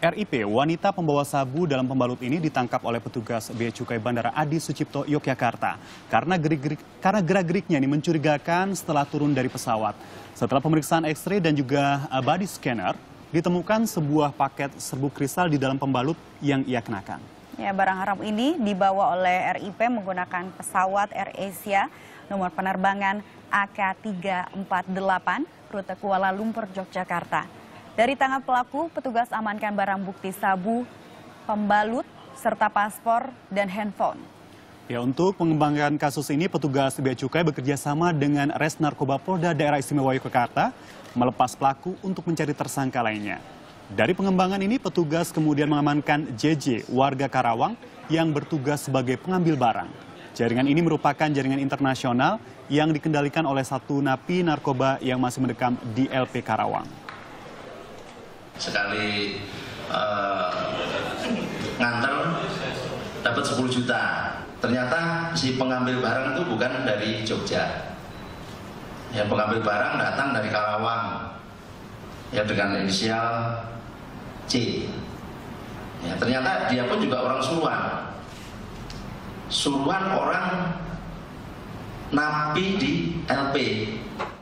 RIP, wanita pembawa sabu dalam pembalut ini ditangkap oleh petugas Bea Cukai Bandara Adi Sucipto, Yogyakarta. Karena gerak-geriknya ini mencurigakan setelah turun dari pesawat. Setelah pemeriksaan X-ray dan juga body scanner, ditemukan sebuah paket serbuk kristal di dalam pembalut yang ia kenakan. Ya, barang haram ini dibawa oleh RIP menggunakan pesawat AirAsia nomor penerbangan AK348 rute Kuala Lumpur, Yogyakarta. Dari tangan pelaku, petugas amankan barang bukti sabu, pembalut, serta paspor dan handphone. Ya, untuk mengembangkan kasus ini, petugas Bea Cukai bekerja sama dengan Res Narkoba Polda Daerah Istimewa Yogyakarta melepas pelaku untuk mencari tersangka lainnya. Dari pengembangan ini, petugas kemudian mengamankan JJ, warga Karawang, yang bertugas sebagai pengambil barang. Jaringan ini merupakan jaringan internasional yang dikendalikan oleh satu napi narkoba yang masih mendekam di LP Karawang. Sekali nganter dapat 10 juta. Ternyata si pengambil barang itu bukan dari Jogja. Ya, pengambil barang datang dari Karawang. Ya, dengan inisial C. Ya, ternyata dia pun juga orang Suruhan. Suruhan orang napi di LP.